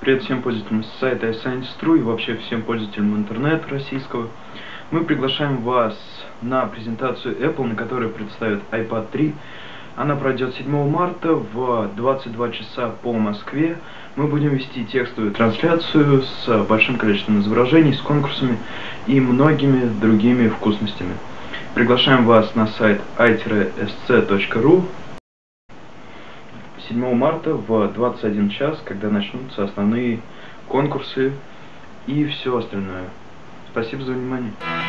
Привет всем пользователям сайта iScience.ru и вообще всем пользователям интернета российского. Мы приглашаем вас на презентацию Apple, на которой представят iPad 3. Она пройдет 7 марта в 22 часа по Москве. Мы будем вести текстовую трансляцию с большим количеством изображений, с конкурсами и многими другими вкусностями. Приглашаем вас на сайт i-sc.ru 7 марта в 21 час, когда начнутся основные конкурсы и все остальное. Спасибо за внимание.